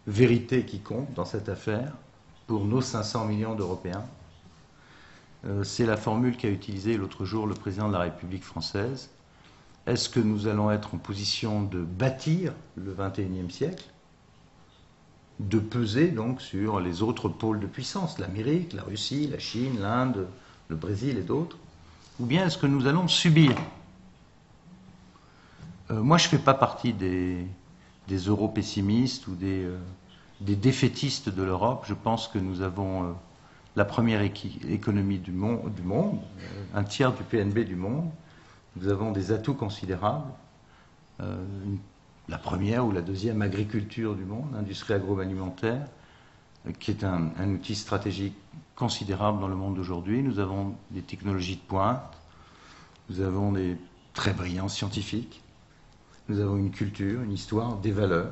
vérité qui compte dans cette affaire pour nos 500 millions d'Européens. C'est la formule qu'a utilisée l'autre jour le président de la République française. Est-ce que nous allons être en position de bâtir le XXIe siècle, de peser donc sur les autres pôles de puissance, l'Amérique, la Russie, la Chine, l'Inde, le Brésil et d'autres, ou bien est-ce que nous allons subir? Moi, je ne fais pas partie des euro-pessimistes ou des défaitistes de l'Europe. Je pense que nous avons la première économie du monde, un tiers du PNB du monde. Nous avons des atouts considérables. La première ou la deuxième agriculture du monde, l'industrie agroalimentaire, qui est un outil stratégique considérable dans le monde d'aujourd'hui. Nous avons des technologies de pointe, nous avons des très brillants scientifiques, nous avons une culture, une histoire, des valeurs.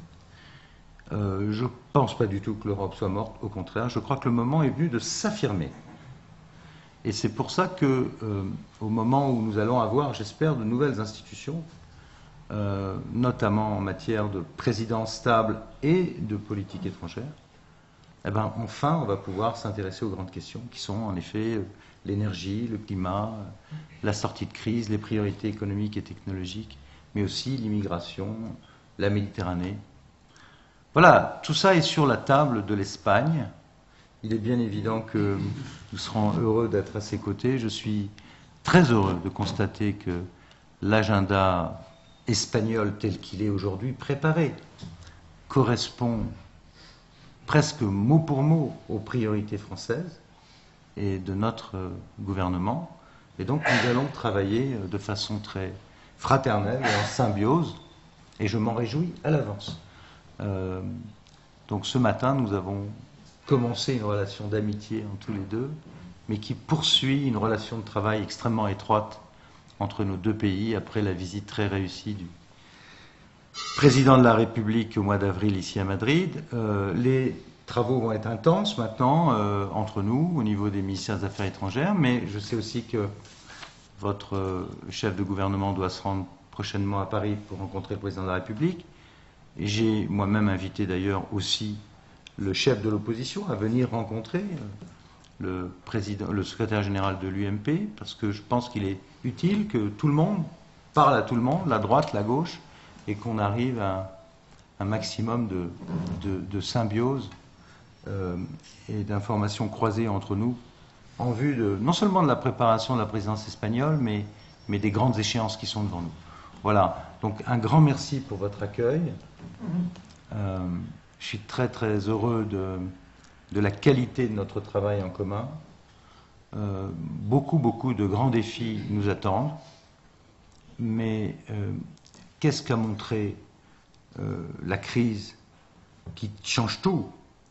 Je ne pense pas du tout que l'Europe soit morte, au contraire, je crois que le moment est venu de s'affirmer. Et c'est pour ça que, au moment où nous allons avoir, j'espère, de nouvelles institutions, notamment en matière de présidence stable et de politique étrangère, eh ben, enfin, on va pouvoir s'intéresser aux grandes questions qui sont, en effet, l'énergie, le climat, la sortie de crise, les priorités économiques et technologiques, mais aussi l'immigration, la Méditerranée. Voilà, tout ça est sur la table de l'Espagne. Il est bien évident que nous serons heureux d'être à ses côtés. Je suis très heureux de constater que l'agenda espagnol tel qu'il est aujourd'hui préparé correspond presque mot pour mot aux priorités françaises et de notre gouvernement. Et donc nous allons travailler de façon très fraternelle et en symbiose, et je m'en réjouis à l'avance. Donc ce matin, nous avons commencé une relation d'amitié entre tous les deux, mais qui poursuit une relation de travail extrêmement étroite entre nos deux pays après la visite très réussie du président de la République au mois d'avril ici à Madrid. Les travaux vont être intenses maintenant entre nous au niveau des ministères des Affaires étrangères, mais je sais aussi que votre chef de gouvernement doit se rendre prochainement à Paris pour rencontrer le président de la République. Et j'ai moi-même invité d'ailleurs aussi le chef de l'opposition à venir rencontrer le secrétaire général de l'UMP, parce que je pense qu'il est utile que tout le monde parle à tout le monde, la droite, la gauche, et qu'on arrive à un maximum de symbiose et d'informations croisées entre nous en vue de, non seulement de la préparation de la présidence espagnole, mais des grandes échéances qui sont devant nous. Voilà, donc un grand merci pour votre accueil. Je suis très très heureux de la qualité de notre travail en commun. Beaucoup de grands défis nous attendent, mais qu'est-ce qu'a montré la crise qui change tout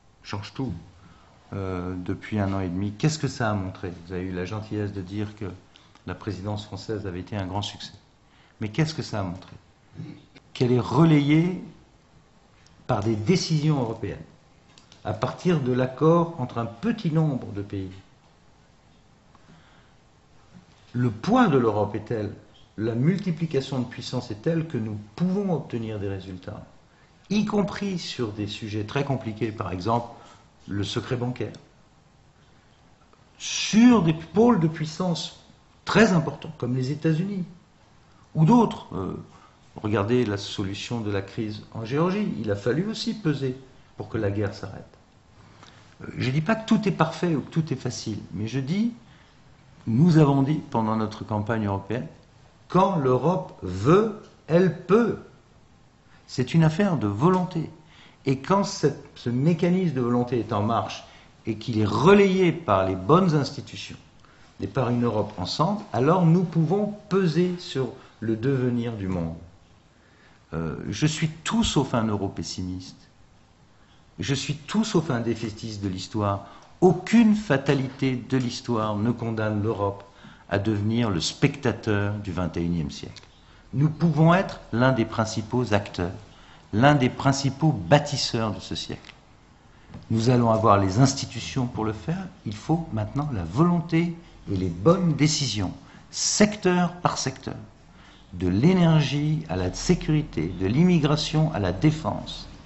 depuis 1 an et demi? Qu'est-ce que ça a montré? Vous avez eu la gentillesse de dire que la présidence française avait été un grand succès. Mais qu'est-ce que ça a montré? Qu'elle est relayée par des décisions européennes, à partir de l'accord entre un petit nombre de pays. Le poids de l'Europe est tel, la multiplication de puissance est telle que nous pouvons obtenir des résultats, y compris sur des sujets très compliqués, par exemple le secret bancaire, sur des pôles de puissance très importants, comme les États-Unis, ou d'autres. Regardez la solution de la crise en Géorgie. Il a fallu aussi peser pour que la guerre s'arrête. Je ne dis pas que tout est parfait ou que tout est facile, mais je dis, nous avons dit pendant notre campagne européenne, quand l'Europe veut, elle peut. C'est une affaire de volonté. Et quand ce mécanisme de volonté est en marche et qu'il est relayé par les bonnes institutions et par une Europe ensemble, alors nous pouvons peser sur le devenir du monde. Je suis tout sauf un euro-pessimiste. Je suis tout sauf un défaitiste de l'histoire. Aucune fatalité de l'histoire ne condamne l'Europe à devenir le spectateur du XXIe siècle. Nous pouvons être l'un des principaux acteurs, l'un des principaux bâtisseurs de ce siècle. Nous allons avoir les institutions pour le faire. Il faut maintenant la volonté et les bonnes décisions, secteur par secteur. De l'énergie à la sécurité, de l'immigration à la défense.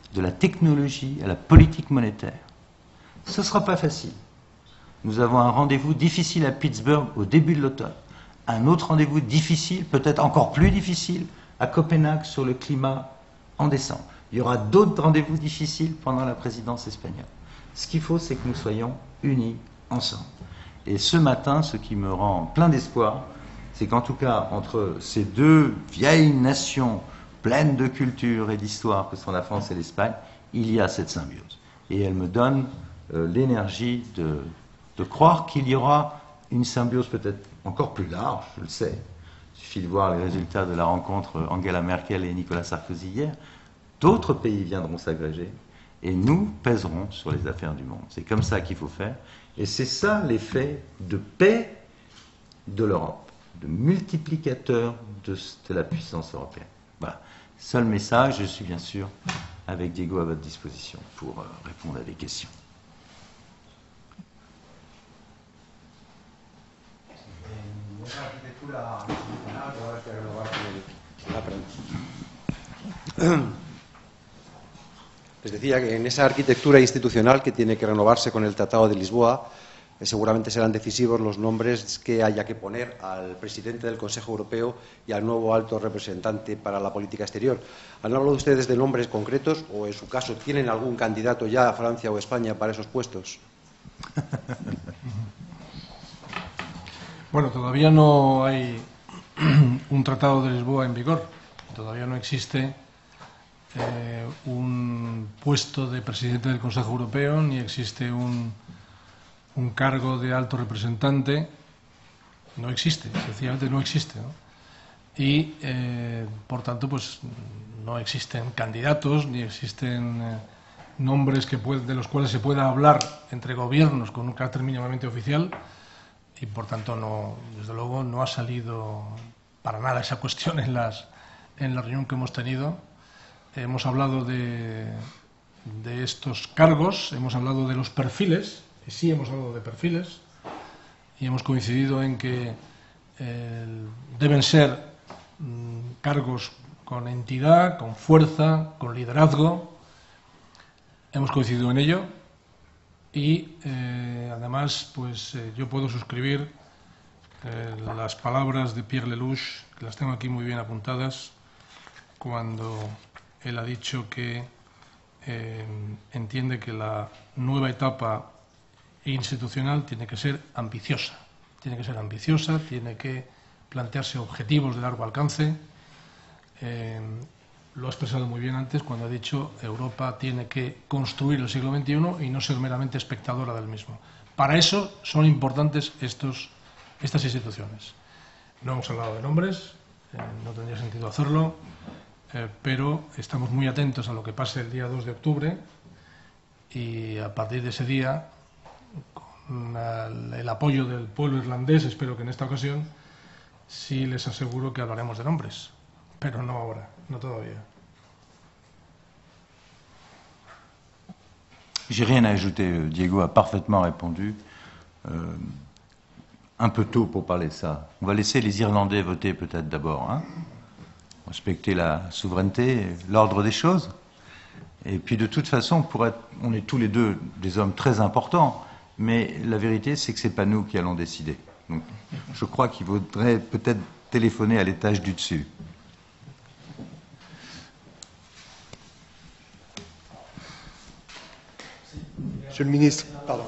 de la technologie à la politique monétaire. Ce ne sera pas facile. Nous avons un rendez-vous difficile à Pittsburgh au début de l'automne. Un autre rendez-vous difficile, peut-être encore plus difficile, à Copenhague sur le climat en décembre. Il y aura d'autres rendez-vous difficiles pendant la présidence espagnole. Ce qu'il faut, c'est que nous soyons unis ensemble. Et ce matin, ce qui me rend plein d'espoir, c'est qu'en tout cas, entre ces deux vieilles nations pleines de culture et d'histoire que sont la France et l'Espagne, il y a cette symbiose. Et elle me donne l'énergie de croire qu'il y aura une symbiose peut-être encore plus large, je le sais. Il suffit de voir les résultats de la rencontre Angela Merkel et Nicolas Sarkozy hier. D'autres pays viendront s'agréger et nous pèserons sur les affaires du monde. C'est comme ça qu'il faut faire. Et c'est ça l'effet de paix de l'Europe, de multiplicateur de la puissance européenne. Voilà. Seul message, je suis bien sûr avec Diego à votre disposition pour répondre à des questions. Les decía que en esa arquitectura institucional que tiene que renovarse con el Tratado de Lisboa, seguramente serán decisivos los nombres que haya que poner al presidente del Consejo Europeo y al nuevo alto representante para la política exterior. ¿Han hablado ustedes de nombres concretos o, en su caso, tienen algún candidato ya a Francia o España para esos puestos? Bueno, todavía no hay un Tratado de Lisboa en vigor. Todavía no existe un puesto de presidente del Consejo Europeo, ni existe un cargo de alto representante. No existe, sencillamente no existe, ¿no? Y, por tanto, pues no existen candidatos, ni existen nombres de los cuales se pueda hablar entre gobiernos con un carácter mínimamente oficial. Y, por tanto, no, desde luego, no ha salido para nada esa cuestión en la reunión que hemos tenido. Hemos hablado de estos cargos, hemos hablado de los perfiles, y sí hemos hablado de perfiles, y hemos coincidido en que deben ser cargos con entidad, con fuerza, con liderazgo. Hemos coincidido en ello. Y además, pues yo puedo suscribir las palabras de Pierre Lelouch, que las tengo aquí muy bien apuntadas, cuando él ha dicho que entiende que la nueva etapa institucional tiene que ser ambiciosa. Tiene que ser ambiciosa, tiene que plantearse objetivos de largo alcance. Lo ha expresado muy bien antes cuando ha dicho Europa tiene que construir el siglo XXI y no ser meramente espectadora del mismo. Para eso son importantes estas instituciones. No hemos hablado de nombres, no tendría sentido hacerlo, pero estamos muy atentos a lo que pase el día 2 de octubre y a partir de ese día, con el apoyo del pueblo irlandés, espero que en esta ocasión, sí les aseguro que hablaremos de nombres. Pero no ahora, no todavía. J'ai rien à ajouter. Diego a parfaitement répondu. Un peu tôt pour parler de ça. On va laisser les Irlandais voter peut-être d'abord. Hein, respecter la souveraineté, l'ordre des choses. Et puis de toute façon, on est tous les deux des hommes très importants, mais la vérité, c'est que ce n'est pas nous qui allons décider. Donc, je crois qu'il vaudrait peut-être téléphoner à l'étage du dessus. Monsieur le ministre, pardon.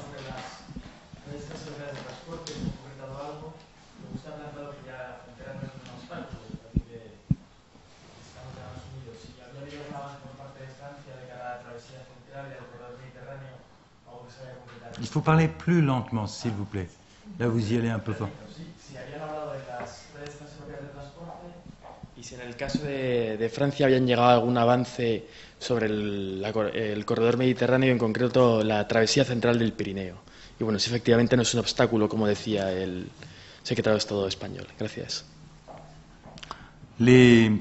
Il faut parler plus lentement, s'il vous plaît. Là, vous y allez un peu fort. Y si en el caso de Francia habían llegado a algún avance sobre el corredor mediterráneo, en concreto la travesía central del Pirineo. Y bueno, si efectivamente no es un obstáculo, como decía el secretario de Estado español. Gracias. Les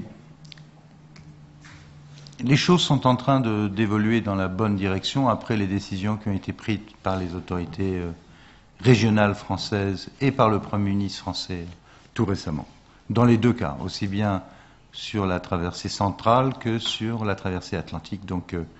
choses sont en train d'évoluer dans la bonne direction après les décisions qui ont été prises par les autorités régionales françaises et par le Premier ministre français tout récemment. Dans les deux cas, aussi bien sur la traversée centrale que sur la traversée atlantique. Donc